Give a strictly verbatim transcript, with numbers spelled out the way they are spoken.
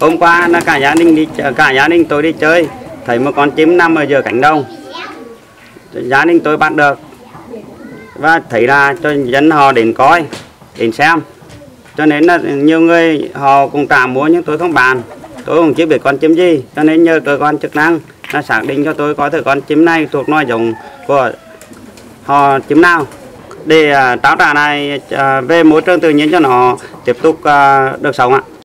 Hôm qua là cả gia đình đi cả gia đình tôi đi chơi, thấy một con chim nằm ở giữa cánh đồng, gia đình tôi bắt được và thấy là cho dân họ đến coi, đến xem, cho nên là nhiều người họ cũng trả mua nhưng tôi không bán, tôi cũng chưa biết con chim gì, cho nên nhờ cơ quan chức năng là xác định cho tôi có thể con chim này thuộc loài giống của họ chim nào để trao trả này về môi trường tự nhiên cho nó tiếp tục được sống ạ.